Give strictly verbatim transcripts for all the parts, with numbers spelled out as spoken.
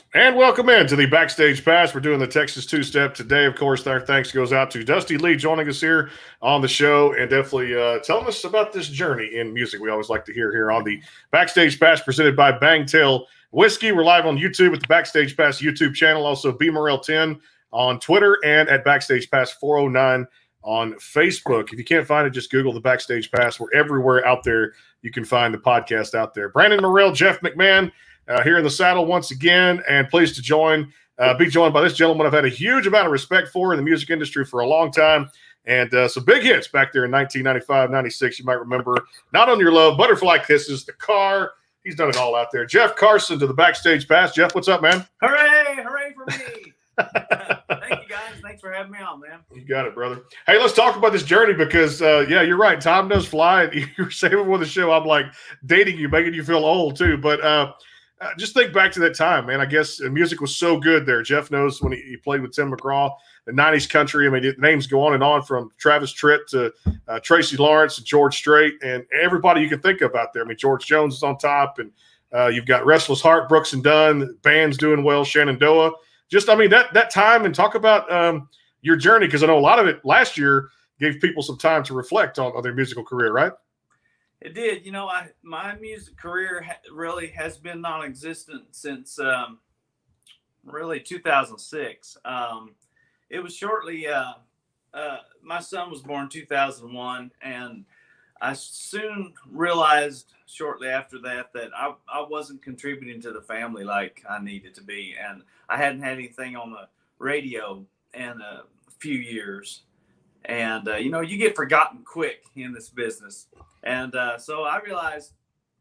And welcome in to the Backstage Pass. We're doing the Texas two-step today. Of course, our thanks goes out to Dusty Lee joining us here on the show and definitely uh, telling us about this journey in music we always like to hear here on the Backstage Pass presented by Bangtail Whiskey. We're live on YouTube at the Backstage Pass YouTube channel, also B Morrell ten on Twitter and at Backstage Pass four oh nine on Facebook. If you can't find it, just Google the Backstage Pass. We're everywhere out there. You can find the podcast out there. Brandon Morrell, Jeff McMahon, Uh, here in the saddle once again, and pleased to join, uh, be joined by this gentleman I've had a huge amount of respect for in the music industry for a long time, and uh, some big hits back there in nineteen ninety-five, ninety-six. You might remember Not On Your Love, Butterfly Kisses, The Car. He's done it all out there. Jeff Carson to the Backstage Pass. Jeff, what's up, man? Hooray! Hooray for me! Thank you, guys. Thanks for having me on, man. You got it, brother. Hey, let's talk about this journey because, uh, yeah, you're right. Time does fly. You're saving for the show. I'm like dating you, making you feel old, too. But, uh, Uh, just think back to that time, man. I guess uh, music was so good there. Jeff knows when he, he played with Tim McGraw, the nineties country. I mean, the names go on and on from Travis Tritt to uh, Tracy Lawrence and George Strait and everybody you can think of out there. I mean, George Jones is on top, and uh, you've got Restless Heart, Brooks and Dunn, band's doing well, Shenandoah. Just, I mean, that that time, and talk about um, your journey, because I know a lot of it last year gave people some time to reflect on, on their musical career, right? It did. You know, I my music career ha really has been non-existent since um, really two thousand six. Um, it was shortly, uh, uh, my son was born in two thousand one, and I soon realized shortly after that that I, I wasn't contributing to the family like I needed to be, and I hadn't had anything on the radio in a few years. And, uh, you know, you get forgotten quick in this business. And uh, so I realized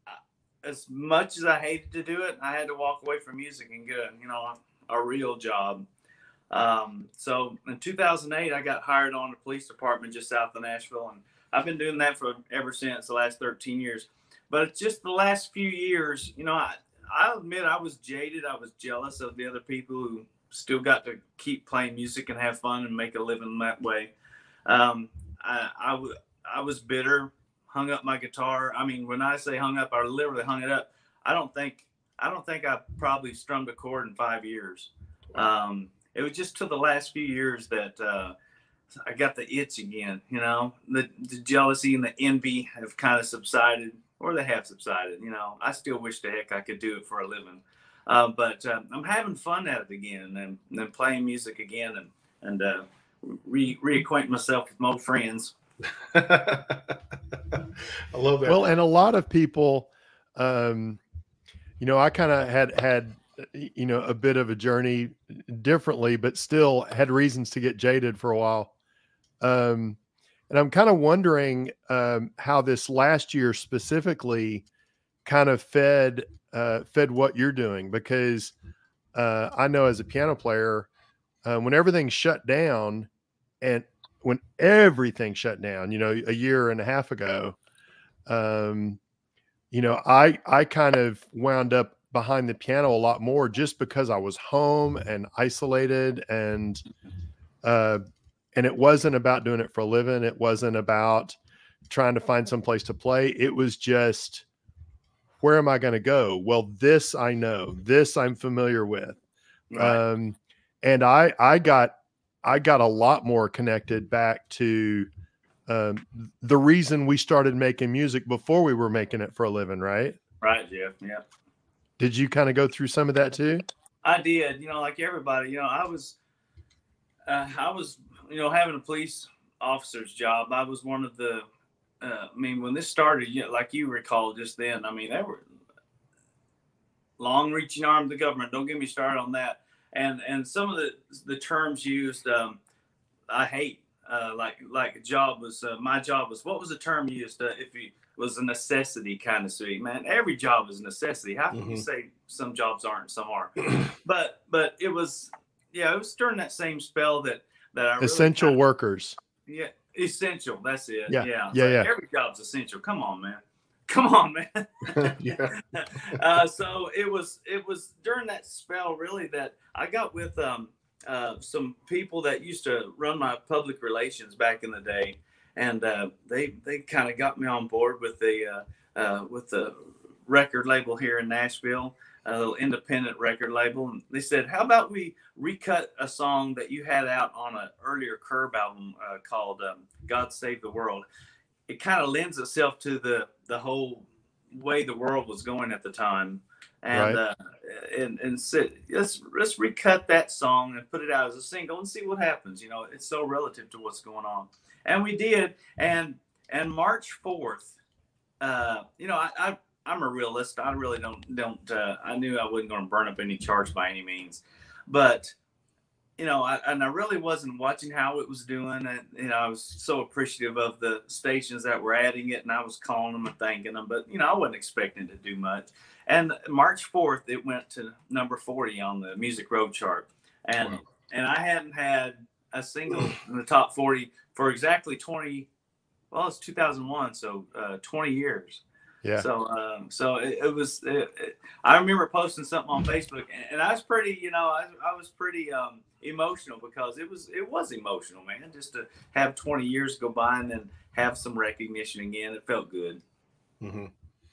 as much as I hated to do it, I had to walk away from music and get a, you know, a, a real job. Um, so in two thousand eight, I got hired on the police department just south of Nashville. And I've been doing that for ever since, the last thirteen years. But it's just the last few years, you know, I, I'll admit I was jaded. I was jealous of the other people who still got to keep playing music and have fun and make a living that way. Um, I, I, w I was bitter, hung up my guitar. I mean, when I say hung up, I literally hung it up. I don't think, I don't think I probably strummed a chord in five years. Um, it was just to the last few years that, uh, I got the itch again, you know, the, the jealousy and the envy have kind of subsided, or they have subsided. You know, I still wish the heck I could do it for a living. Uh, but, uh, I'm having fun at it again, and then playing music again, and, and, uh, Re reacquaint myself with my old friends. I love that. Well, and a lot of people, um, you know, I kind of had had, you know, a bit of a journey differently, but still had reasons to get jaded for a while. Um, and I'm kind of wondering um, how this last year specifically kind of fed uh, fed what you're doing, because uh, I know as a piano player, Uh, when everything shut down, and when everything shut down, you know, a year and a half ago, um, you know, I, I kind of wound up behind the piano a lot more just because I was home and isolated, and, uh, and it wasn't about doing it for a living. It wasn't about trying to find some place to play. It was just, where am I going to go? Well, this I know, this I'm familiar with. Right. Um, And I, I got, I got a lot more connected back to um, the reason we started making music before we were making it for a living, right? Right, Jeff. Yeah. Did you kind of go through some of that too? I did. You know, like everybody. You know, I was, uh, I was, you know, having a police officer's job. I was one of the. Uh, I mean, when this started, you know, like you recall just then. I mean, they were long-reaching arm of the government. Don't get me started on that. And and some of the the terms used, um, I hate. Uh, like like job was uh, my job was, what was the term used? Uh, if it was a necessity kind of sweet, man. Every job is a necessity. How can mm-hmm. you say some jobs aren't, some are? but but it was, yeah, it was during that same spell that that I really essential kinda, workers. Yeah, essential. That's it. Yeah, yeah, yeah, like yeah. Every job's essential. Come on, man. Come on, man. yeah. Uh, so it was it was during that spell really that I got with um, uh, some people that used to run my public relations back in the day, and uh, they they kind of got me on board with the uh, uh, with the record label here in Nashville. a little independent record label, and they said, "How about we recut a song that you had out on an earlier Curb album uh, called um, God Save the World?" It kind of lends itself to the the whole way the world was going at the time, and Right. uh, and and said, let's let's recut that song and put it out as a single and see what happens. You know, it's so relative to what's going on, and we did. And and March fourth, uh, you know, I, I I'm a realist. I really don't don't. Uh, I knew I wasn't going to burn up any charts by any means, but you know, I, and I really wasn't watching how it was doing. And, you know, I was so appreciative of the stations that were adding it, and I was calling them and thanking them. But, you know, I wasn't expecting to do much. And March fourth, it went to number forty on the Music Road chart. And, wow. and I hadn't had a single in the top forty for exactly twenty, well, it's two thousand one, so uh, twenty years. Yeah. So, um, so it, it was, it, it, I remember posting something on Facebook, and, and I was pretty, you know, I, I was pretty, um, emotional because it was, it was emotional, man, just to have twenty years go by and then have some recognition again. It felt good. Mm-hmm.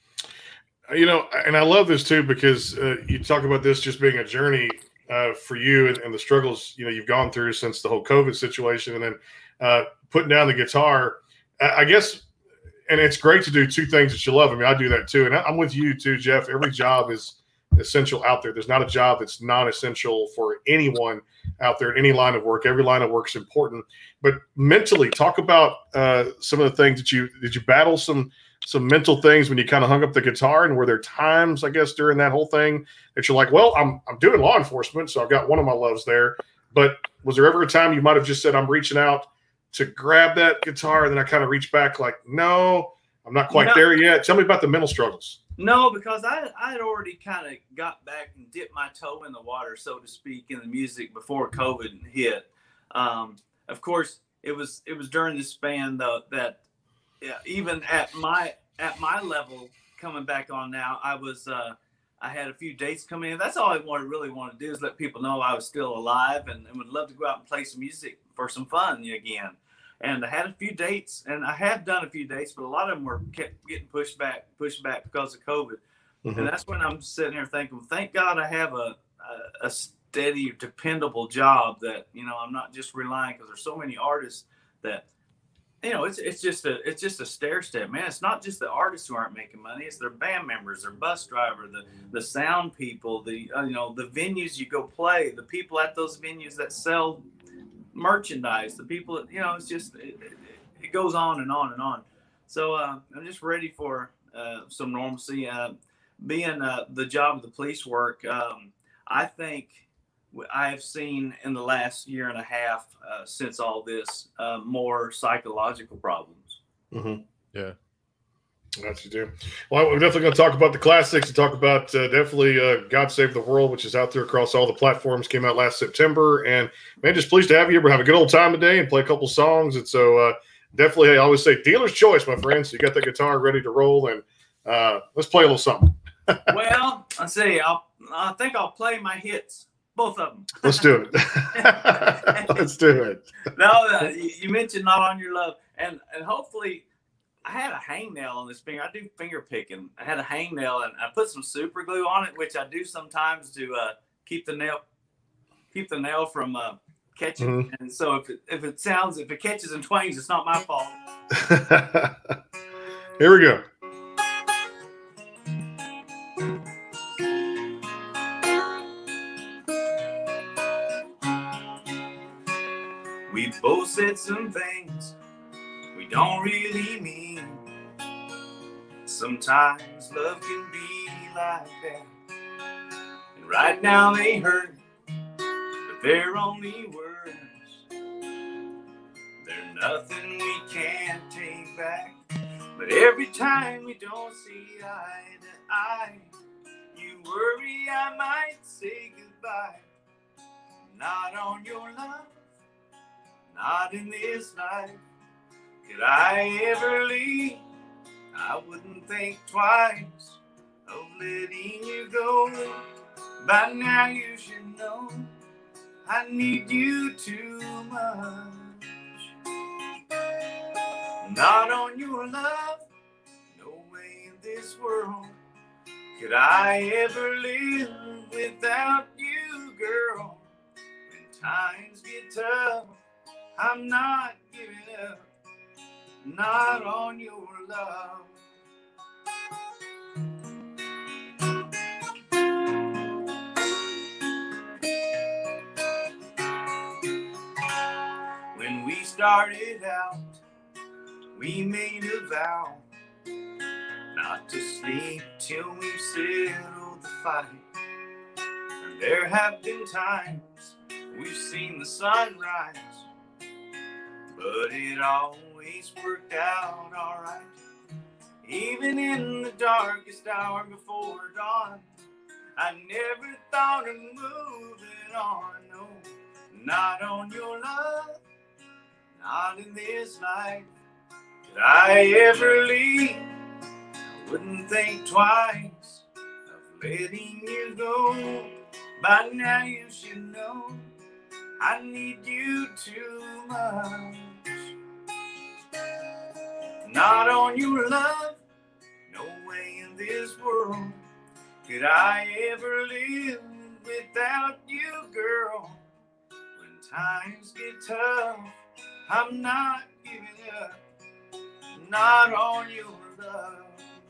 You know, and I love this too, because uh, you talk about this just being a journey uh, for you and, and the struggles, you know, you've gone through since the whole COVID situation, and then uh, putting down the guitar, I, I guess. And it's great to do two things that you love. I mean, I do that too. And I'm with you too, Jeff. Every job is essential out there. There's not a job that's non-essential for anyone out there in any line of work. Every line of work is important. But mentally, talk about uh, some of the things that you, did you battle some, some mental things when you kind of hung up the guitar? And were there times, I guess, during that whole thing that you're like, well, I'm, I'm doing law enforcement, so I've got one of my loves there. But was there ever a time you might've just said, I'm reaching out to grab that guitar, and then I kind of reach back like, no, I'm not quite no. there yet? Tell me about the mental struggles. No, because I I had already kind of got back and dipped my toe in the water, so to speak, in the music before COVID hit. Um, of course, it was it was during this span though that yeah, even at my at my level coming back on now, I was uh, I had a few dates coming in. That's all I wanted really want to do is let people know I was still alive and, and would love to go out and play some music for some fun again. And I had a few dates, and I have done a few dates, but a lot of them were kept getting pushed back, pushed back because of COVID. Mm-hmm. And that's when I'm sitting here thinking, well, thank God I have a, a, a steady, dependable job that, you know, I'm not just relying, because there's so many artists that, you know, it's it's just a it's just a stair step, man. It's not just the artists who aren't making money; it's their band members, their bus driver, the the sound people, the uh, you know the venues you go play, the people at those venues that sell merchandise, the people, you know, it's just it, it, it goes on and on and on. So uh, I'm just ready for uh, some normalcy. Uh, being uh, the job of the police work, um, I think I have seen in the last year and a half uh, since all this uh, more psychological problems. Mm-hmm. Yeah. That's you do. Well, we're definitely going to talk about the classics and talk about uh, definitely uh, God Save the World, which is out there across all the platforms, came out last September. And, man, just pleased to have you. We're having a good old time today and play a couple songs. And so uh, definitely, I always say dealer's choice, my friends. So you got the guitar ready to roll, and uh, let's play a little something. Well, I say I'll, I think I'll play my hits, both of them. Let's do it. Let's do it. No, uh, you mentioned Not On Your Love, and and hopefully – I had a hangnail on this finger. I do finger picking. I had a hangnail, and I put some super glue on it, which I do sometimes to uh, keep the nail keep the nail from uh, catching. Mm-hmm. And so if it, if it sounds if it catches and twangs, it's not my fault. Here we go. We both said some things we don't really mean. Sometimes love can be like that, and right now they hurt, but they're only words. They're nothing we can't take back, but every time we don't see eye to eye, you worry I might say goodbye. Not on your love, not in this life, could I ever leave? I wouldn't think twice of letting you go. By now you should know I need you too much. Not on your love, no way in this world Could I ever live without you, girl? When times get tough, I'm not giving up, not on your love. When we started out, we made a vow not to sleep till we've settled the fight. And there have been times we've seen the sunrise, but it always worked out all right. Even in the darkest hour before dawn, I never thought of moving on. No, not on your love, not in this life. Could I ever leave? I wouldn't think twice of letting you go. By now you should know I need you too much. Not on your love, no way in this world could I ever live without you, girl. When times get tough, I'm not giving up, not on your love.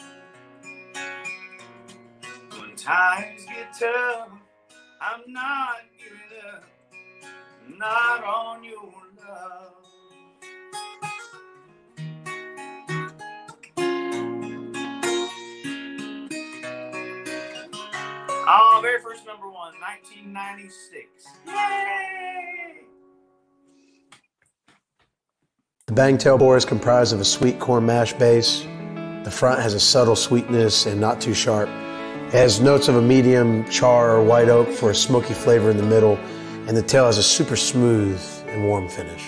When times get tough, I'm not giving up, not on your love. Oh, very first number one, nineteen ninety-six. Yay! The Bangtail Boar is comprised of a sweet corn mash base. The front has a subtle sweetness and not too sharp. It has notes of a medium char or white oak for a smoky flavor in the middle, and the tail has a super smooth and warm finish.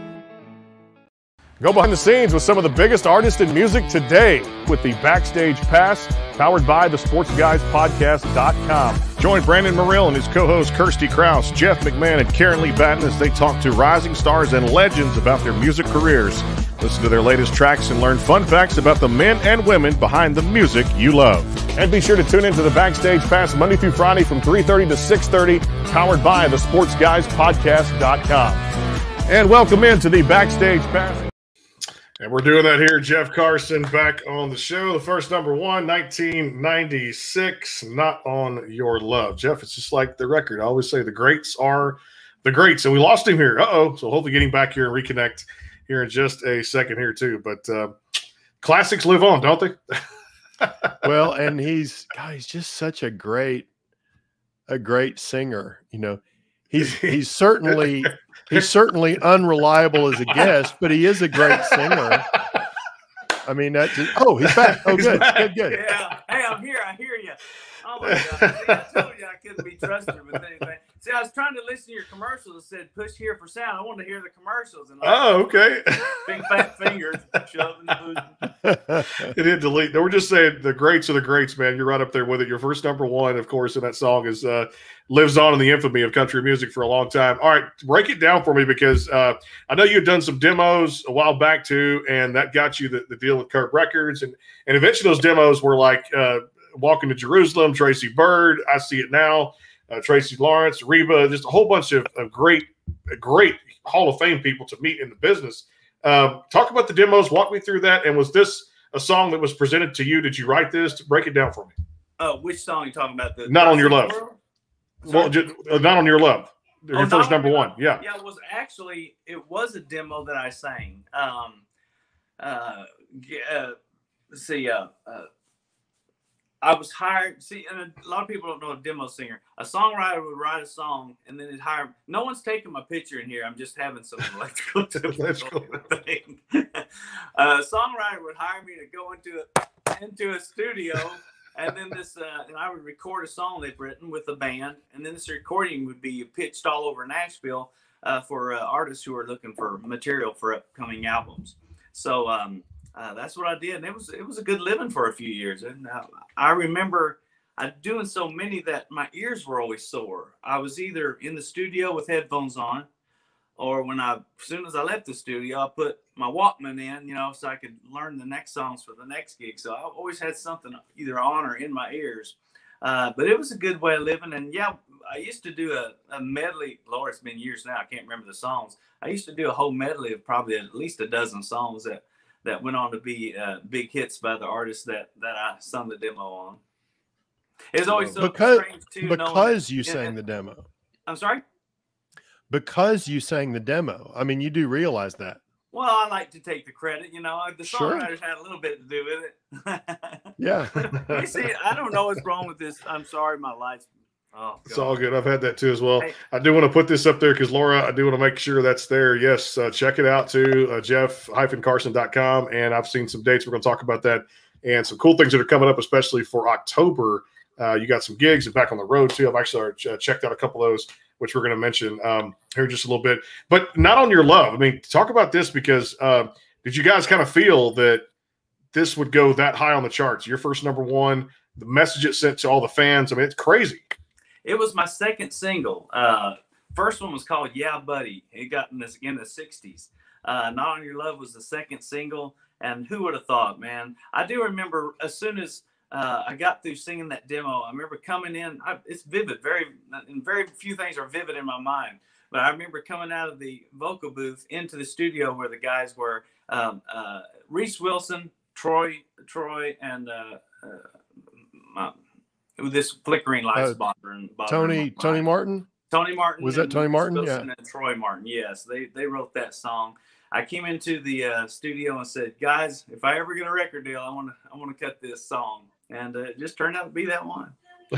Go behind the scenes with some of the biggest artists in music today with the Backstage Pass, powered by the sports guys podcast dot com. Join Brandon Morrill and his co-hosts Kirsty Krause, Jeff McMahon, and Karen Lee Batten as they talk to rising stars and legends about their music careers. Listen to their latest tracks and learn fun facts about the men and women behind the music you love. And be sure to tune into the Backstage Pass Monday through Friday from three thirty to six thirty, powered by the sports guys podcast dot com. And welcome into the Backstage Pass. And we're doing that here. Jeff Carson back on the show. The first number one, nineteen ninety-six, Not on Your Love. Jeff, it's just like the record. I always say the greats are the greats. And we lost him here. Uh-oh. So hopefully getting back here and reconnect here in just a second here too. But uh, classics live on, don't they? Well, and he's, God, he's just such a great, a great singer. You know, he's, he's certainly... He's certainly unreliable as a guest, but he is a great singer. I mean, that's just, oh, he's back. Oh, He's good, back. good, good. Yeah. Hey, I'm here. I hear you. Oh, my God. See, I told you I couldn't be trusted with anything. See, I was trying to listen to your commercials that said push here for sound. I wanted to hear the commercials. And like, Oh, okay. big fat fingers shoving the boot. It did delete. We're just saying the greats are the greats, man. You're right up there with it. Your first number one, of course, in that song is uh, lives on in the infamy of country music for a long time. All right, break it down for me because uh, I know you had done some demos a while back too, and that got you the, the deal with Curb Records, and and eventually those demos were like uh, Walking to Jerusalem, Tracy Byrd, I See It Now, uh, Tracy Lawrence, Reba, just a whole bunch of, of great, great Hall of Fame people to meet in the business. Uh, talk about the demos. Walk me through that. And was this a song that was presented to you? Did you write this? Break it down for me. Oh, which song are you talking about? The Not on Your Love. World? Well, just, uh, Not on Your Love. Your Oh, first Not on number Your one. Love. Yeah. Yeah, it was actually, it was a demo that I sang. Um, uh, g- uh, let's see, uh, uh, I was hired. See, and a lot of people don't know a demo singer. A songwriter would write a song and then they'd hire. No one's taking my picture in here. I'm just having some electrical Electrical. thing. A songwriter would hire me to go into a, into a studio, and then this, uh, and I would record a song they've written with a band, and then this recording would be pitched all over Nashville uh, for uh, artists who are looking for material for upcoming albums. So. Um, Uh, that's what I did, and it was it was a good living for a few years. And uh, I remember I doing so many that my ears were always sore. I was either in the studio with headphones on, or when I, as soon as I left the studio, I put my Walkman in, you know, so I could learn the next songs for the next gig. So I always had something either on or in my ears. Uh, but it was a good way of living. And yeah, I used to do a, a medley. Lord, it's been years now. I can't remember the songs. I used to do a whole medley of probably at least a dozen songs that, that went on to be uh, big hits by the artists that, that I sung the demo on. It was always so because, strange too. Because you yeah, sang the demo. I'm sorry? Because you sang the demo. I mean, you do realize that. Well, I like to take the credit, you know. The Sure. songwriters had a little bit to do with it. Yeah. You see, I don't know what's wrong with this. I'm sorry, my life's. Oh, it's all good. I've had that too as well. Hey. I do want to put this up there because Laura, I do want to make sure that's there. Yes, uh, check it out too, uh, Jeff Carson dot com. And I've seen some dates. We're going to talk about that and some cool things that are coming up, especially for October. Uh, you got some gigs and back on the road too. I've actually uh, checked out a couple of those, which we're going to mention um, here in just a little bit. But Not on Your Love. I mean, talk about this because uh, did you guys kind of feel that this would go that high on the charts? Your first number one, the message it sent to all the fans. I mean, it's crazy. It was my second single. Uh, first one was called Yeah, Buddy. It got in, this, in the sixties. Uh, Not on Your Love was the second single. And who would have thought, man? I do remember as soon as uh, I got through singing that demo, I remember coming in. I, it's vivid. Very, and very few things are vivid in my mind. But I remember coming out of the vocal booth into the studio where the guys were um, uh, Reese Wilson, Troy, Troy, and uh, uh, my, with this flickering lights uh, bothering, bothering Tony Tony Martin. Tony Martin. Was that Tony Martin? Wilson Yeah. And Troy Martin. Yes, they they wrote that song. I came into the uh, studio and said, "Guys, if I ever get a record deal, I want to I want to cut this song," and uh, it just turned out to be that one.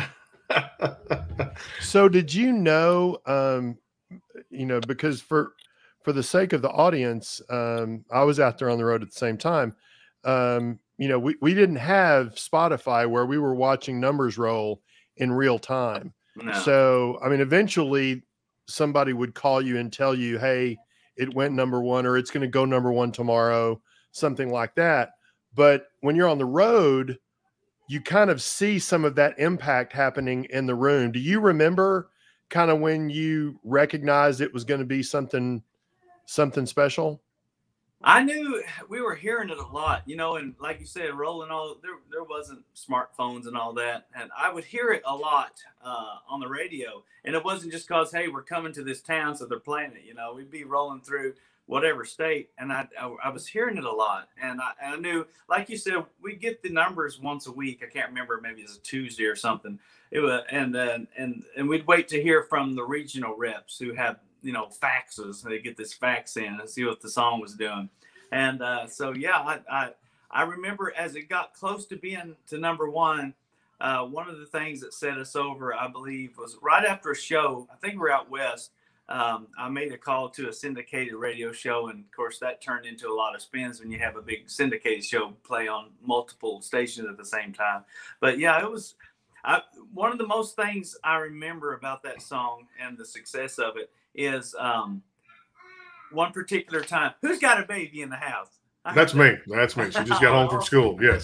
So, did you know? Um, you know, because for for the sake of the audience, um, I was out there on the road at the same time. Um, you know, we we didn't have Spotify where we were watching numbers roll in real time. No. So, I mean, eventually somebody would call you and tell you, "Hey, it went number one," or "It's going to go number one tomorrow," something like that. But when you're on the road, you kind of see some of that impact happening in the room. Do you remember kind of when you recognized it was going to be something, something special? I knew we were hearing it a lot, you know, and like you said, rolling all there, there wasn't smartphones and all that. And I would hear it a lot uh, on the radio. And it wasn't just because, hey, we're coming to this town, so they're playing it. You know, we'd be rolling through whatever state. And I, I, I was hearing it a lot. And I, I knew, like you said, we get the numbers once a week. I can't remember, maybe it's a Tuesday or something. It was, and, uh, and, and we'd wait to hear from the regional reps who have, you know, faxes. They get this fax in and see what the song was doing. And uh, so, yeah, I, I I remember as it got close to being to number one, uh, one of the things that set us over, I believe, was right after a show. I think we were out west. Um, I made a call to a syndicated radio show. And, of course, that turned into a lot of spins when you have a big syndicated show play on multiple stations at the same time. But, yeah, it was I, one of the most things I remember about that song and the success of it is um, one particular time. Who's got a baby in the house? That's me. That's me. She just got home from school. Yes.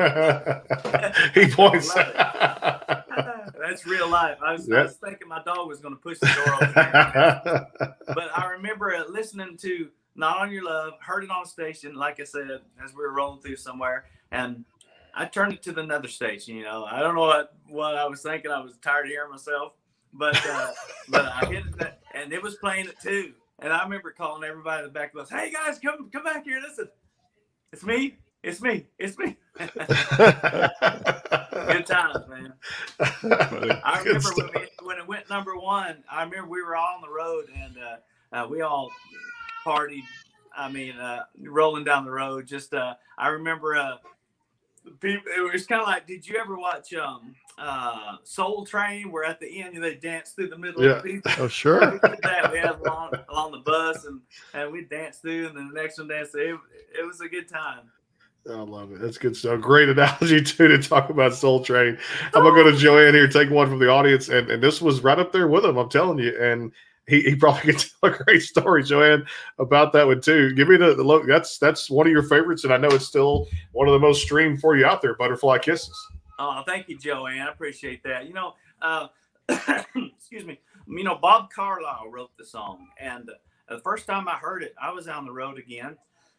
He points. That's real life. I was, Yep. I was thinking my dog was going to push the door open. But I remember uh, listening to Not on Your Love, heard it on a station, like I said, as we were rolling through somewhere. And I turned it to the another station, you know. I don't know what, what I was thinking. I was tired of hearing myself. But uh, but I hit it, and it was playing it too. And I remember calling everybody in the back of the bus, "Hey, guys, come come back here. Listen. It's me. It's me. It's me." Good times, man. I remember when, we, when it went number one, I remember we were all on the road, and uh, uh, we all partied. I mean, uh, rolling down the road. Just, uh, I remember uh, people, it was kind of like, did you ever watch um, uh, Soul Train, where at the end they dance through the middle Yeah. of the people? Oh, sure. We did that. We had along, along the bus, and, and we danced through, and then the next one danced through. It, it was a good time. I love it. That's good stuff. Great analogy, too, to talk about Soul Train. I'm going to go to Joanne here, take one from the audience. And, and this was right up there with him, I'm telling you. And he, he probably could tell a great story, Joanne, about that one, too. Give me the, the look. That's, that's one of your favorites, and I know it's still one of the most streamed for you out there, Butterfly Kisses. Oh, thank you, Joanne. I appreciate that. You know, uh, excuse me. You know, Bob Carlisle wrote the song, and the first time I heard it, I was on the road again.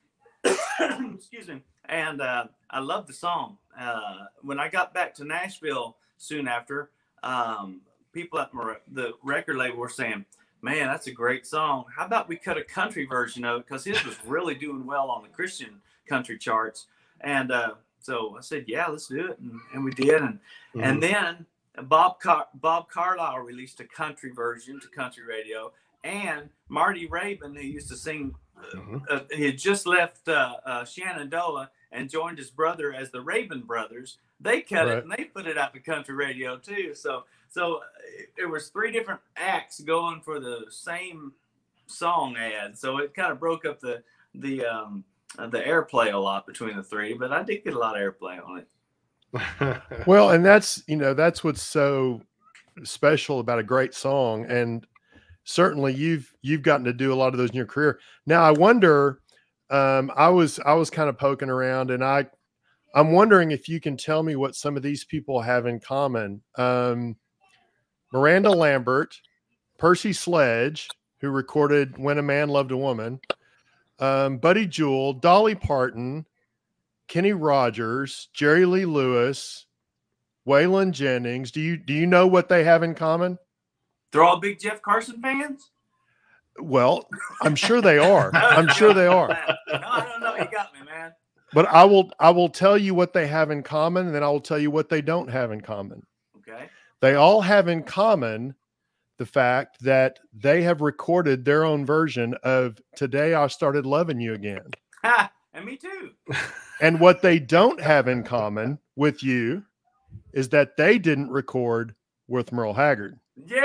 Excuse me. And uh, I loved the song. Uh, when I got back to Nashville soon after, um, people at the record label were saying, man, that's a great song. How about we cut a country version of it? Because his was really doing well on the Christian country charts. And uh, so I said, yeah, let's do it. And, and we did. And mm-hmm. and then Bob Car- Bob Carlisle released a country version to country radio. And Marty Raybon, who used to sing, mm-hmm. uh, he had just left uh, uh, Shenandoah and joined his brother as the Raybon Brothers. They cut right. it and they put it out to country radio too. So, so it was three different acts going for the same song ad. So it kind of broke up the the um, uh, the airplay a lot between the three. But I did get a lot of airplay on it. Well, and that's you know that's what's so special about a great song, and certainly you've you've gotten to do a lot of those in your career. Now, I wonder. Um, I was I was kind of poking around, and I. I'm wondering if you can tell me what some of these people have in common. Um, Miranda Lambert, Percy Sledge, who recorded When a Man Loved a Woman, um, Buddy Jewell, Dolly Parton, Kenny Rogers, Jerry Lee Lewis, Waylon Jennings. Do you do you know what they have in common? They're all big Jeff Carson fans? Well, I'm sure they are. I'm sure they are. No, I don't know. You got me, man. But I will I will tell you what they have in common, and then I will tell you what they don't have in common. Okay. They all have in common the fact that they have recorded their own version of Today I Started Loving You Again. Ha, and me too. And what they don't have in common with you is that they didn't record with Merle Haggard.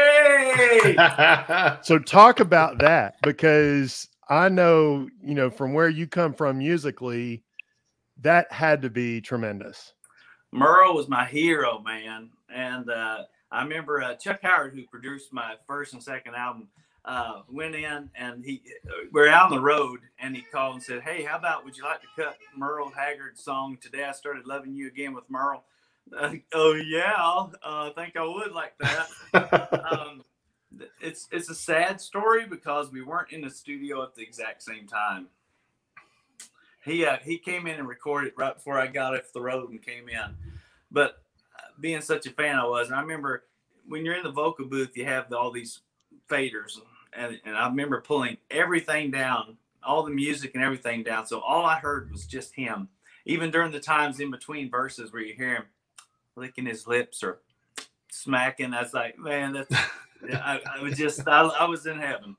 Yay! So talk about that, because I know, you know, from where you come from musically, that had to be tremendous. Merle was my hero, man. And uh, I remember uh, Chuck Howard, who produced my first and second album, uh, went in and he, we're out on the road, and he called and said, hey, how about, would you like to cut Merle Haggard's song, Today I Started Loving You Again, with Merle? Uh, oh, yeah, uh, I think I would like that. um, it's, it's a sad story because we weren't in the studio at the exact same time. He uh, he came in and recorded right before I got off the road and came in. But uh, being such a fan I was, and I remember when you're in the vocal booth, you have the, all these faders. And, and I remember pulling everything down, all the music and everything down. So all I heard was just him. Even during the times in between verses where you hear him licking his lips or smacking, I was like, man, that's, I, I was just, I, I was in heaven.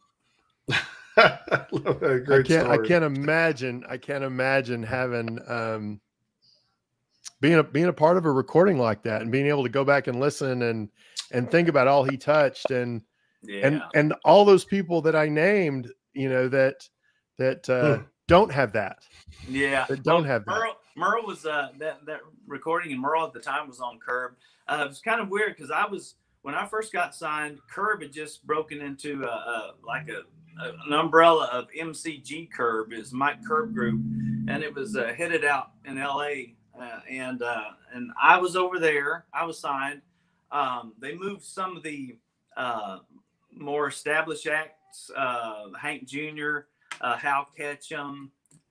I can't. I can't imagine. I can't imagine having um, being a being a part of a recording like that and being able to go back and listen and and think about all he touched and yeah. and and all those people that I named. You know that that uh, hmm. don't have that. Yeah, that don't well, have that. Merle, Merle was uh, that that recording, and Merle at the time was on Curb. Uh, it was kind of weird because I was when I first got signed, Curb had just broken into a, a like a an umbrella of M C G Curb, is Mike Curb Group, and it was uh, headed out in L A uh, and uh, and I was over there. I was signed. Um, they moved some of the uh, more established acts, uh, Hank Junior, uh, Hal Ketchum,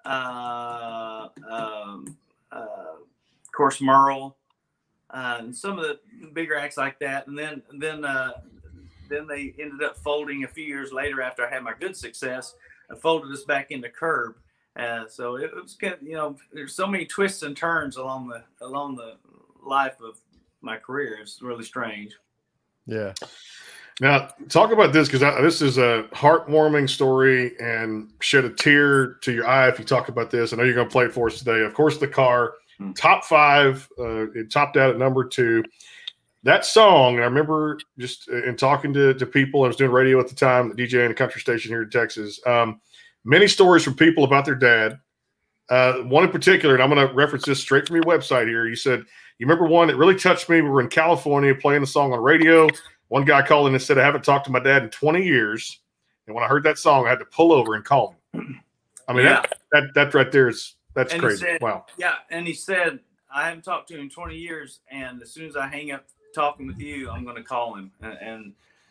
uh, um, uh, of course Merle, uh, and some of the bigger acts like that, and then then. Uh, Then they ended up folding a few years later after I had my good success and folded us back into Curb. Uh, so it, it was kind of, you know, there's so many twists and turns along the along the life of my career. It's really strange. Yeah. Now talk about this, because this is a heartwarming story and shed a tear to your eye if you talk about this. I know you're going to play it for us today. Of course, the car, mm-hmm. top five, uh, it topped out at number two. That song, and I remember just in talking to, to people, I was doing radio at the time, DJing a country station here in Texas. Um, many stories from people about their dad. Uh, one in particular, and I'm going to reference this straight from your website here. You said, you remember one that really touched me? We were in California playing the song on radio. One guy called in and said, I haven't talked to my dad in twenty years. And when I heard that song, I had to pull over and call him. I mean, yeah. that, that, that right there is, that's and crazy. Said, wow. Yeah. And he said, I haven't talked to him in twenty years. And as soon as I hang up talking with you, I'm going to call him. And, and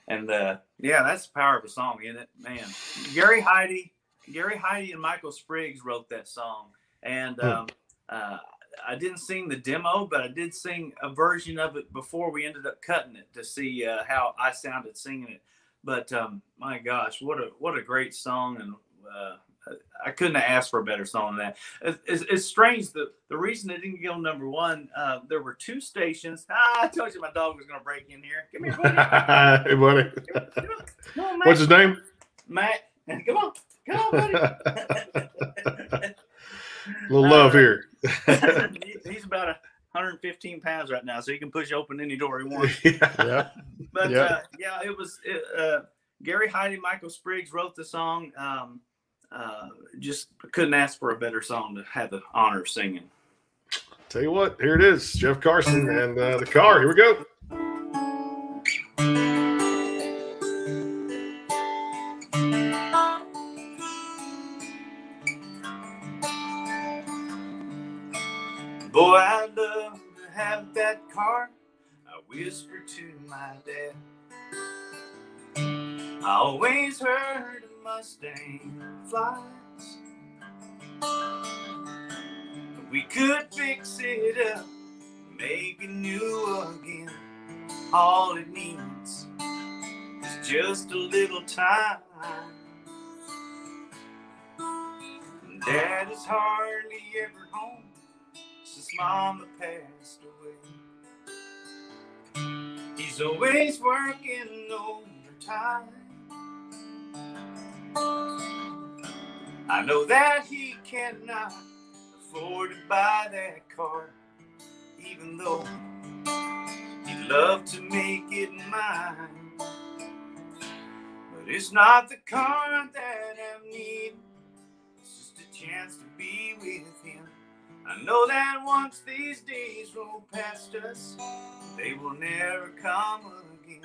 And uh, yeah, that's the power of a song, isn't it, man? Gary Heide, Gary Heide and Michael Spriggs wrote that song, and um, uh, I didn't sing the demo, but I did sing a version of it before we ended up cutting it to see uh, how I sounded singing it. But um, my gosh, what a what a great song, and uh, I couldn't have asked for a better song than that. It's, it's, it's strange. The, the reason it didn't go number one, uh, there were two stations. Ah, I told you my dog was going to break in here. Come here, buddy. Hey, buddy. Come on, come on, What's his name? Matt. Come on. Come on, buddy. A little love uh, here. He's about one hundred fifteen pounds right now, so he can push open any door he wants. Yeah. Yeah. But, Yeah. uh, yeah, it was it, uh, Gary Heide, Michael Spriggs wrote the song. Um, uh, just couldn't ask for a better song to have the honor of singing. Tell you what, here it is, Jeff Carson and uh, the car. Here we go. Boy, I'd love to have that car, I whispered to my dad. I always heard a Mustang flies. We could fix it up, make it new again. All it needs is just a little time. Dad is hardly ever home since Mama passed away. He's always working overtime. I know that he cannot afford to buy that car, even though he'd love to make it mine. But it's not the car that I need, it's just a chance to be with him. I know that once these days roll past us, they will never come again.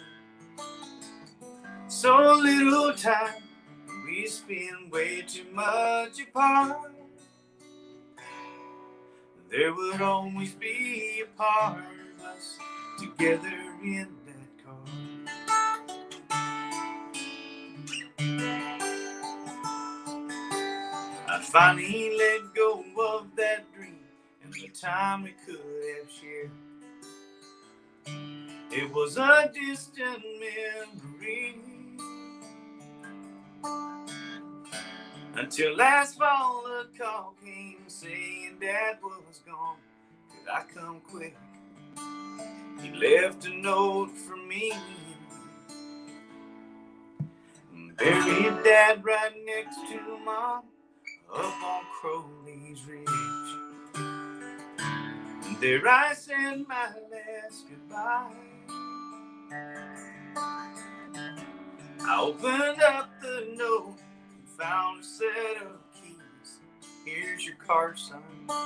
So little time, we spend way too much apart. There would always be a part of us together in that car. I finally let go of that dream and the time we could have shared. It was a distant memory until last fall a call came saying Dad was gone. Could I come quick? He left a note for me. Buried Dad right next to Mom up on Crowley's Ridge. And there I said my last goodbye. I opened up the note and found a set of keys. Here's your Carson.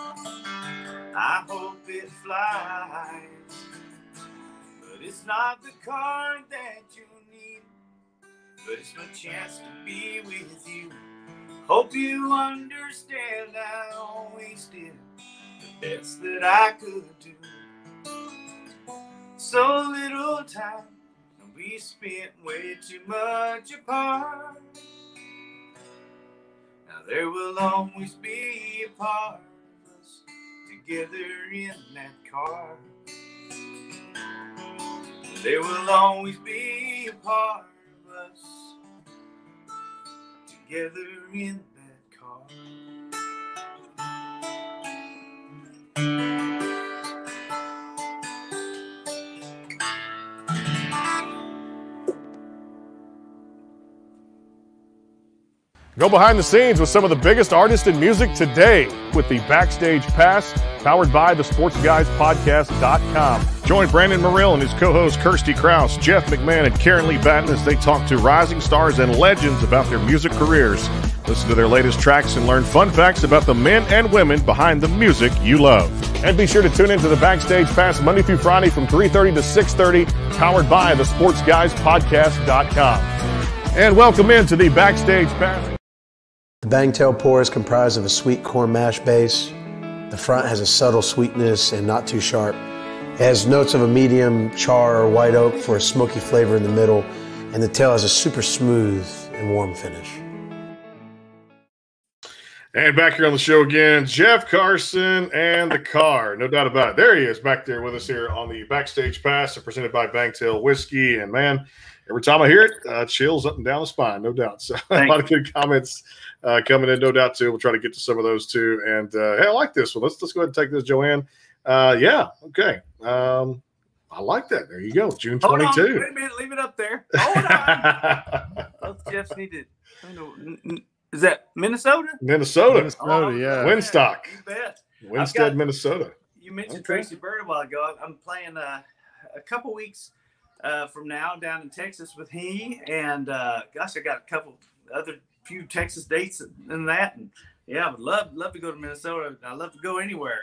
I hope it flies. But it's not the car that you need, but it's my chance to be with you. Hope you understand I always did the best that I could do. So little time, and we spent way too much apart. Now there will always be a part of us together in that car. There will always be a part of us together in that car. Go behind the scenes with some of the biggest artists in music today with the Backstage Pass, powered by the sports guys podcast dot com. Join Brandon Morrill and his co-host Kirsty Krause, Jeff McMahon, and Karen Lee Batten as they talk to rising stars and legends about their music careers. Listen to their latest tracks and learn fun facts about the men and women behind the music you love. And be sure to tune into the Backstage Pass Monday through Friday from three thirty to six thirty, powered by the sports guys podcast dot com. And welcome into the Backstage Pass. The Bangtail pour is comprised of a sweet corn mash base. The front has a subtle sweetness and not too sharp. It has notes of a medium char or white oak for a smoky flavor in the middle, and the tail has a super smooth and warm finish. And back here on the show again, Jeff Carson and the car. No doubt about it. There he is back there with us here on the Backstage Pass, presented by Bangtail Whiskey. And, man, every time I hear it, uh, chills up and down the spine, no doubt. So a lot of good comments uh, coming in, no doubt, too. We'll try to get to some of those, too. And, uh, hey, I like this one. Let's, let's go ahead and take this, Joanne. Uh, yeah, okay. Um, I like that. There you go, June twenty-second. Hold on. Wait a minute. Leave it up there. Hold on. Both Jeffs need to – is that Minnesota? Minnesota. Minnesota, Oh, yeah. Winstock. You bet. Winstead, Minnesota. You mentioned Okay. Tracy Bird a while ago. I'm playing uh, a couple weeks uh, from now down in Texas with he. And, uh, gosh, I got a couple other few Texas dates and that. And, yeah, I would love, love to go to Minnesota. I love to go anywhere.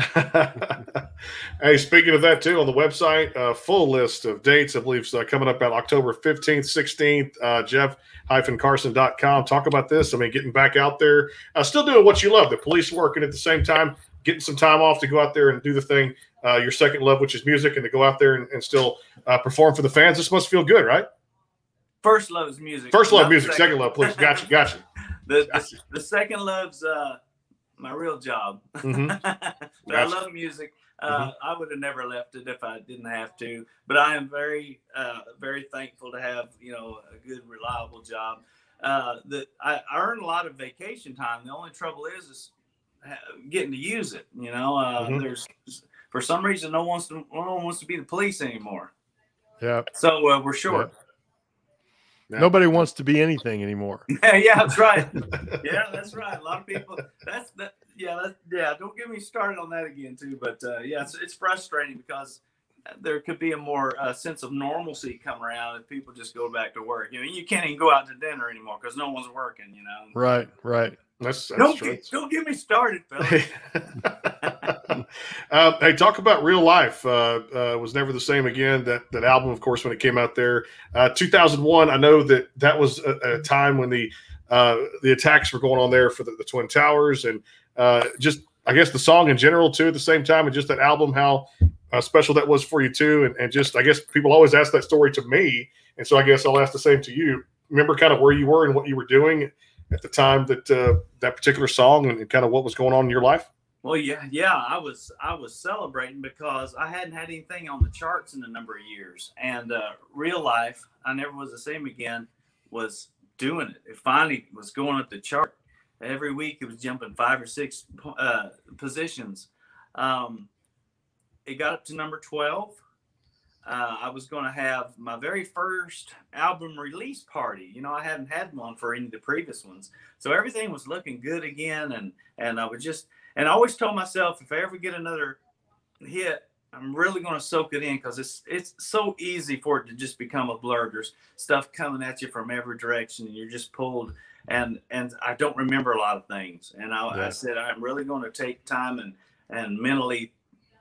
Hey, speaking of that too, on the website, uh, full list of dates, I believe, so coming up about October fifteenth, sixteenth, uh, Jeff Carson dot com. Talk about this. I mean, getting back out there, uh, still doing what you love, the police work, and at the same time, getting some time off to go out there and do the thing, uh, your second love, which is music, and to go out there and, and still uh, perform for the fans. This must feel good, right? First love is music. First love, music. Second, second love, please. Gotcha, gotcha. the, the, the second love's uh, my real job. Mm-hmm. But Gotcha. I love music. Uh, Mm-hmm. I would have never left it if I didn't have to. But I am very, uh, very thankful to have, you know, a good, reliable job. Uh, that I, I earn a lot of vacation time. The only trouble is, is getting to use it. You know, uh, Mm-hmm. there's for some reason no one wants to, no one wants to be the police anymore. Yeah. So uh, we're short. Yeah. Nobody wants to be anything anymore. Yeah, that's right. Yeah, that's right. A lot of people. That's that. Yeah, that's, yeah. Don't get me started on that again, too. But uh, yeah, it's, it's frustrating because there could be a more uh, sense of normalcy come around if people just go back to work. You know, you can't even go out to dinner anymore because no one's working. You know. Right, right. That's, that's don't true. get, don't get me started, fellas. uh, hey, talk about Real Life. Uh, uh, was never the same again. That that album, of course, when it came out there, uh, two thousand one. I know that that was a, a time when the uh, the attacks were going on there for the, the Twin Towers, and uh, just I guess the song in general too. At the same time, and just that album, how uh, special that was for you too, and, and just I guess people always ask that story to me, and so I guess I'll ask the same to you. Remember kind of where you were and what you were doing at the time that uh, that particular song, and, and kind of what was going on in your life? Well, yeah, yeah, I was I was celebrating because I hadn't had anything on the charts in a number of years, and uh, Real Life, I Never Was the Same Again, was doing it. It finally was going up the chart. Every week it was jumping five or six uh, positions. Um, it got up to number twelve. Uh, I was going to have my very first album release party. You know, I hadn't had one for any of the previous ones. So everything was looking good again. And, and I would just, and I always told myself, if I ever get another hit, I'm really going to soak it in because it's, it's so easy for it to just become a blur. There's stuff coming at you from every direction and you're just pulled. And, and I don't remember a lot of things. And I, Yeah. I said, I'm really going to take time and, and mentally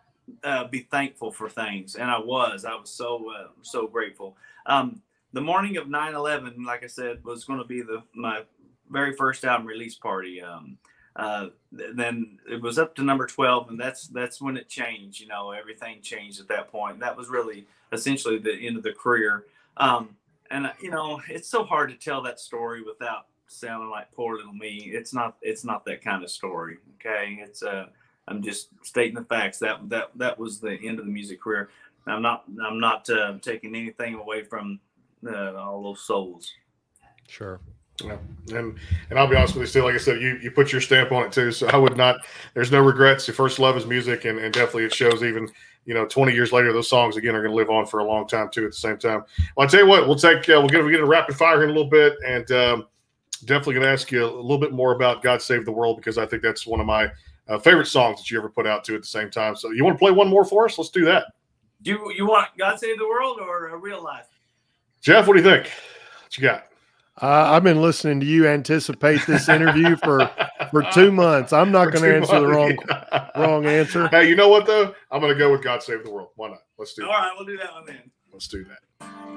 Uh, be thankful for things, and I was. I was so uh, so grateful. Um, the morning of nine eleven, like I said, was going to be the my very first album release party. Um, uh, th- then it was up to number twelve, and that's that's when it changed. You know, everything changed at that point. That was really essentially the end of the career. Um, and uh, you know, it's so hard to tell that story without sounding like poor little me. It's not. It's not that kind of story. Okay, it's a. Uh, I'm just stating the facts. That that that was the end of the music career. I'm not I'm not uh, taking anything away from uh, all those souls. Sure. Yeah. And and I'll be honest with you, still, like I said, you you put your stamp on it too. So I would not. There's no regrets. Your first love is music, and, and definitely it shows. Even you know, twenty years later, those songs again are going to live on for a long time too. At the same time, well, I tell you what, we'll take uh, we'll get we get a rapid fire here in a little bit, and um, definitely going to ask you a little bit more about God Save the World because I think that's one of my Uh, favorite songs that you ever put out to at the same time. So you want to play one more for us? Let's do that. Do you, you want God Save the World or a Real Life? Jeff, what do you think? What you got? Uh, I've been listening to you anticipate this interview for for two months. I'm not going to answer months. the wrong wrong answer. Hey, you know what though? I'm going to go with God Save the World. Why not? Let's do. All that. right, we'll do that one then. Let's do that.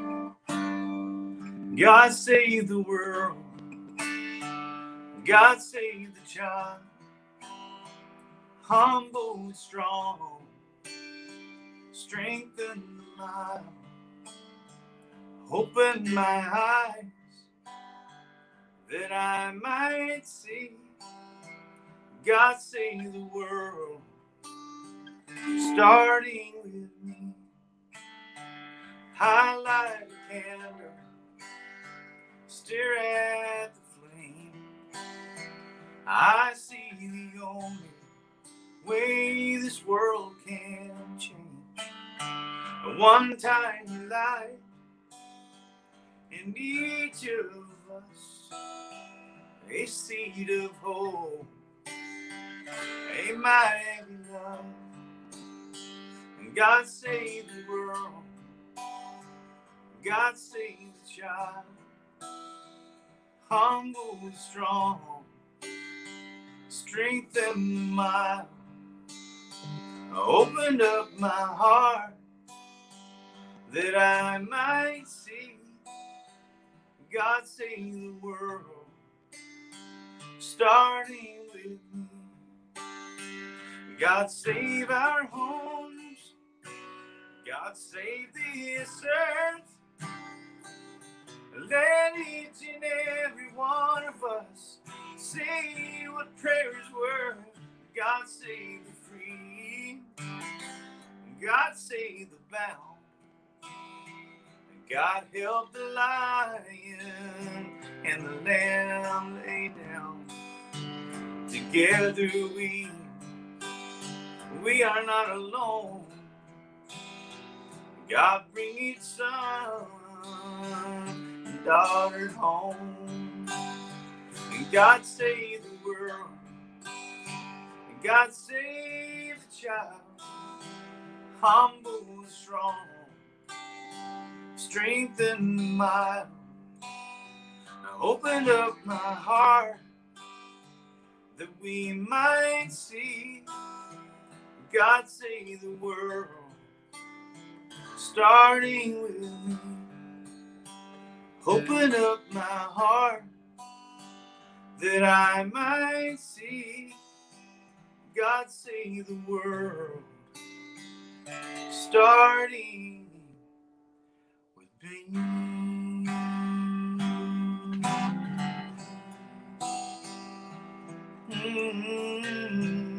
God save the world. God save the child. Humble and strong, strengthen the mind, Open my eyes that I might see. God save the world, starting with me. I light a candle, stare at the flame. I see the only way this world can change. One tiny light in each of us, a seed of hope, a mighty love. And God save the world, God save the child, humble and strong, strength and mild. I opened up my heart that I might see. God save the world, starting with me. God save our homes, God save this earth. Let each and every one of us say what prayer is worth. God save the free, God save the bound. God help the lion and the lamb lay down. Together we, we are not alone. God bring each son and daughter home. And God save the world, and God save the child, humble and strong, strength and mild. I opened up my heart that we might see. God save the world, starting with me. Open up my heart that I might see. God save the world, starting with me. Mm-hmm.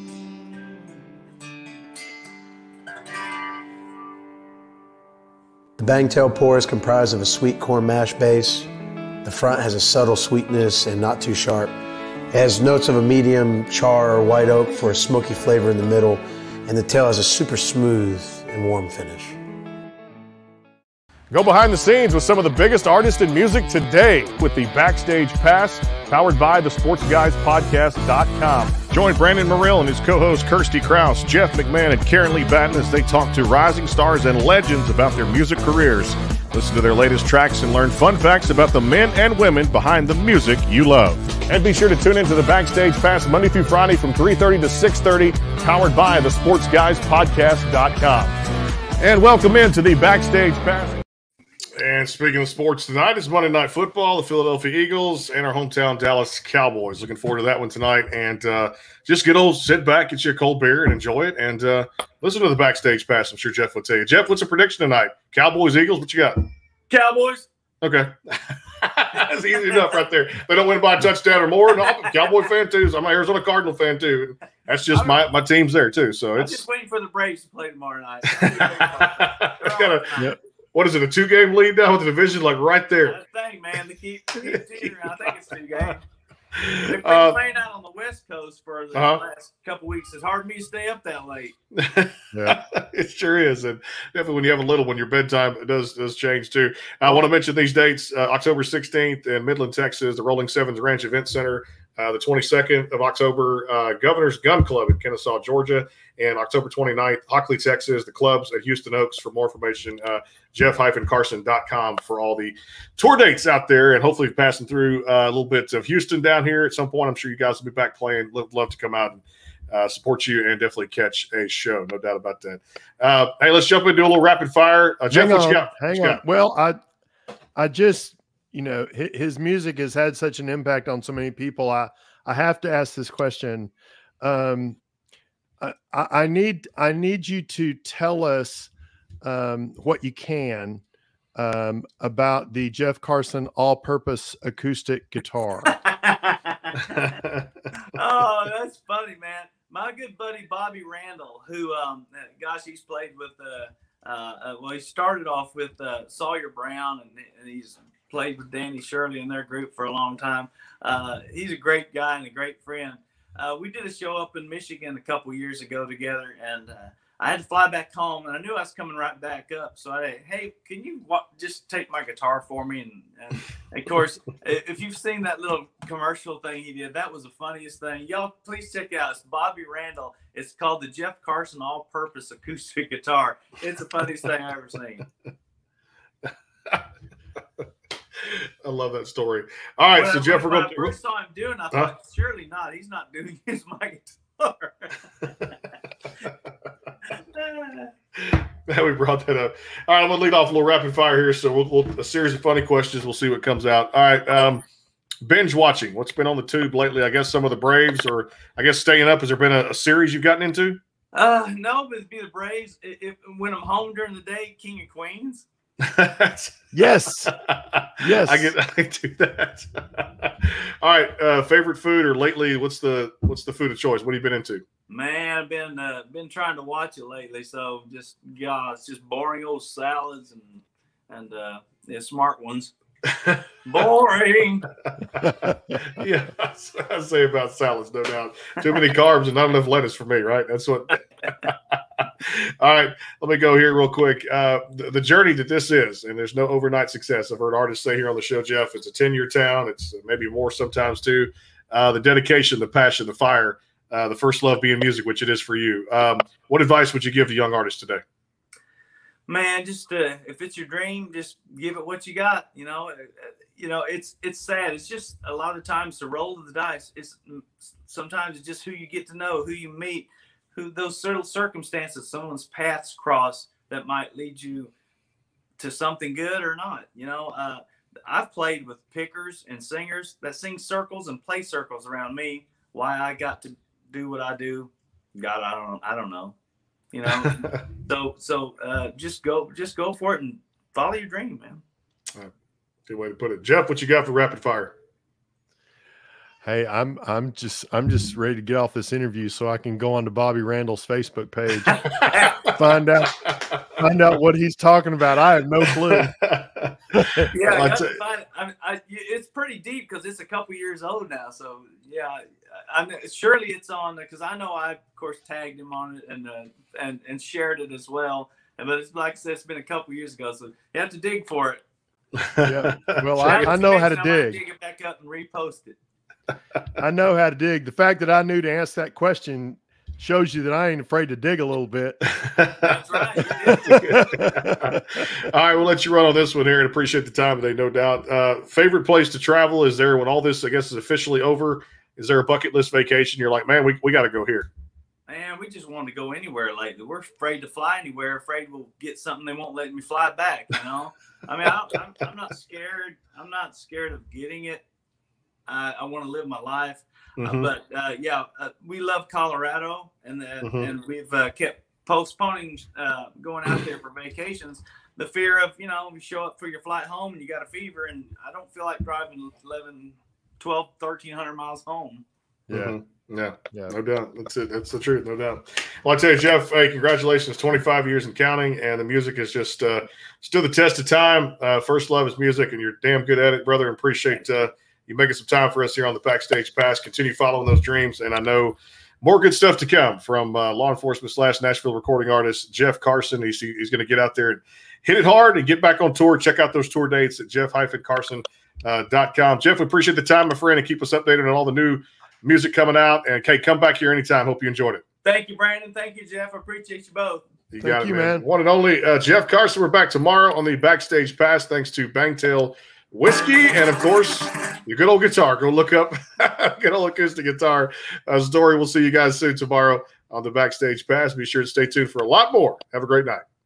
The Bangtail pour is comprised of a sweet corn mash base. The front has a subtle sweetness and not too sharp. It has notes of a medium char or white oak for a smoky flavor in the middle, and the tail has a super smooth and warm finish. Go behind the scenes with some of the biggest artists in music today with the Backstage Pass, powered by the sports guys podcast dot com. Join Brandon Morrill and his co-host Kirsty Krause, Jeff McMahon, and Karen Lee Batten as they talk to rising stars and legends about their music careers. Listen to their latest tracks and learn fun facts about the men and women behind the music you love. And be sure to tune into the Backstage Pass Monday through Friday from three thirty to six thirty, powered by the sports guys podcast dot com. And welcome into the Backstage Pass. And speaking of sports, tonight is Monday Night Football, the Philadelphia Eagles and our hometown Dallas Cowboys. Looking forward to that one tonight. And uh, just get old, sit back, get you a cold beer, and enjoy it. And uh, listen to the Backstage Pass. I'm sure Jeff will tell you. Jeff, what's the prediction tonight? Cowboys, Eagles, what you got? Cowboys. Okay. That's easy enough right there. They don't win by a touchdown or more. No, I'm a Cowboy fan too. So I'm an Arizona Cardinal fan too. That's just my, my team's there too. So I'm it's just waiting for the Braves to play tomorrow night. It's got a yep. What is it, a two-game lead now with the division, like right there? That thing, man, to keep, keep teetering. I think it's two games. They've been Uh, playing out on the West Coast for the uh-huh. last couple weeks. It's hard for me to stay up that late. Yeah. It sure is. And definitely when you have a little one, your bedtime does does change too. I want to mention these dates, uh, October sixteenth in Midland, Texas, the Rolling Sevens Ranch Event Center. Uh, the twenty-second of October, uh, Governor's Gun Club in Kennesaw, Georgia. And October twenty-ninth, Hockley, Texas, the clubs at Houston Oaks. For more information, uh, Jeff Carson dot com for all the tour dates out there. And hopefully passing through uh, a little bit of Houston down here at some point. I'm sure you guys will be back playing. Love, love to come out and uh, support you and definitely catch a show. No doubt about that. Uh, hey, let's jump into a little rapid fire. Uh, Jeff, hang what on, you got? hang what you on. got? Well, I, I just, you know, his, his music has had such an impact on so many people. I, I have to ask this question. Um, I, I need, I need you to tell us um, what you can um, about the Jeff Carson all-purpose acoustic guitar. Oh, that's funny, man. My good buddy Bobby Randall, who, um, gosh, he's played with, uh, uh, well, he started off with uh, Sawyer Brown, and, and he's played with Danny Shirley in their group for a long time. Uh, he's a great guy and a great friend. Uh, we did a show up in Michigan a couple years ago together, and uh, I had to fly back home, and I knew I was coming right back up. So I said, hey, can you wa- just take my guitar for me? And, and of course, if you've seen that little commercial thing he did, that was the funniest thing. Y'all, please check it out. It's Bobby Randall. It's called the Jeff Carson All-Purpose Acoustic Guitar. It's the funniest thing I've ever seen. I love that story. All right, well, so Jeff, we're going to. I first saw him doing, I huh? thought, surely not. He's not doing his my guitar. We brought that up. All right, I'm gonna lead off a little rapid fire here. So we'll, we'll a series of funny questions. We'll see what comes out. All right, um, binge watching. What's been on the tube lately? I guess some of the Braves, or I guess staying up. Has there been a, a series you've gotten into? Uh, no, but it'd be the Braves. If, if when I'm home during the day, King of Queens. Yes, yes, I get I can do that. All right, uh, favorite food or lately? What's the what's the food of choice? What have you been into? Man, I've been uh, been trying to watch it lately. So just yeah, it's just boring old salads and and uh, yeah, smart ones. Boring. Yeah, that's what I say about salads, no doubt. Too many carbs and not enough lettuce for me, right? That's what. All right, let me go here real quick. Uh, the, the journey that this is, and there's no overnight success. I've heard artists say here on the show, Jeff, it's a ten-year town. It's maybe more sometimes too. Uh, the dedication, the passion, the fire, uh, the first love being music, which it is for you. Um, what advice would you give to young artists today? Man, just uh, if it's your dream, just give it what you got. You know, you know, it's it's sad. It's just a lot of times the roll of the dice. It's sometimes it's just who you get to know, who you meet, who those certain circumstances, someone's paths cross that might lead you to something good or not. You know, uh, I've played with pickers and singers that sing circles and play circles around me. Why I got to do what I do, God, I don't, I don't know. You know, so so uh, just go, just go for it and follow your dream, man. Uh, good way to put it, Jeff. What you got for rapid fire? Hey, I'm I'm just I'm just ready to get off this interview so I can go on to Bobby Randall's Facebook page, find out find out what he's talking about. I have no clue. Yeah, I gotta find it. I, I, it's pretty deep because it's a couple years old now. So yeah, I, I surely it's on because I know I of course tagged him on it and uh, and and shared it as well. But it's like I said, it's been a couple years ago, so you have to dig for it. Yeah. Well, I, I know how to dig. Dig it back up and repost it. I know how to dig. The fact that I knew to ask that question shows you that I ain't afraid to dig a little bit. That's right. All right, we'll let you run on this one here and appreciate the time today, no doubt. Uh, favorite place to travel? Is there, when all this, I guess, is officially over, is there a bucket list vacation? You're like, man, we, we got to go here. Man, we just want to go anywhere lately. We're afraid to fly anywhere, afraid we'll get something they won't let me fly back, you know? I mean, I, I'm, I'm not scared. I'm not scared of getting it. I, I want to live my life. Mm-hmm. Uh, but, uh, yeah, uh, we love Colorado, and, uh, mm-hmm. and we've uh, kept postponing uh, going out there for vacations. The fear of, you know, you show up for your flight home and you got a fever, and I don't feel like driving eleven, twelve, thirteen hundred miles home. Yeah. Mm-hmm. Yeah, yeah, no doubt. That's it. That's the truth, no doubt. Well, I tell you, Jeff, hey, congratulations, twenty-five years and counting, and the music is just uh, still the test of time. Uh, first love is music, and you're damn good at it, brother. And appreciate uh, you making some time for us here on the Backstage Pass. Continue following those dreams, and I know more good stuff to come from uh, law enforcement slash Nashville recording artist Jeff Carson. He's he's going to get out there and hit it hard and get back on tour. Check out those tour dates at jeff carson dot com. Jeff, we appreciate the time, my friend, and keep us updated on all the new music coming out. And Kate, come back here anytime. Hope you enjoyed it. Thank you, Brandon. Thank you, Jeff. I appreciate you both. You Thank got you, it, man. man. One and only uh, Jeff Carson. We're back tomorrow on the Backstage Pass, thanks to Bangtail Whiskey, and of course, your good old guitar. Go look up good old acoustic guitar uh, story. We'll see you guys soon tomorrow on the Backstage Pass. Be sure to stay tuned for a lot more. Have a great night.